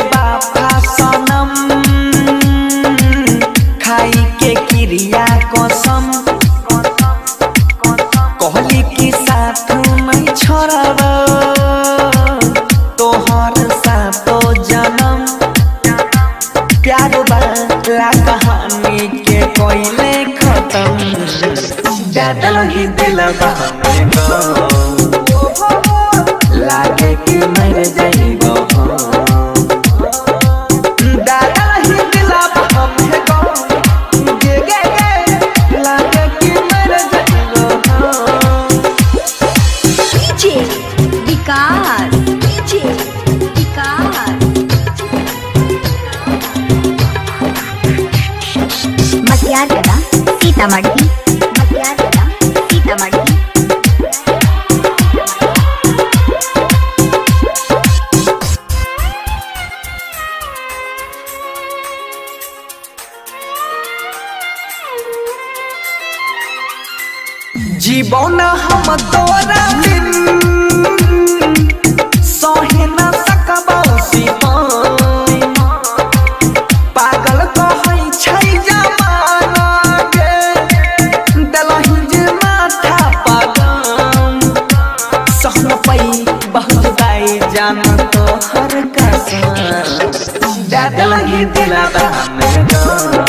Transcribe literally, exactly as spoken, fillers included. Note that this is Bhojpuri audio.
बेवफा सनम खाई के क्रिया कसम कहली कि साथ नहीं छोड़ब तोहर सातो जन्म प्यार वाला कहानी के कोइले खत्म ज्यादा ही दिलवा में लागे कि मर जाइबो दादा ही दिलवा में गे गे गे लागे कि मर जाइबो डीजे विकास डीजे विकास मतियार कदा सीतामढ़ी मतियार कदा सीतामढ़ी जीवन हम तोरा बिन सहे न सकबो सिपाही पागल कहै छै जमाना के दलहि जे माथा पगम सहन पई बहुत दाई जान तो हर कसम दलहि दिलवा में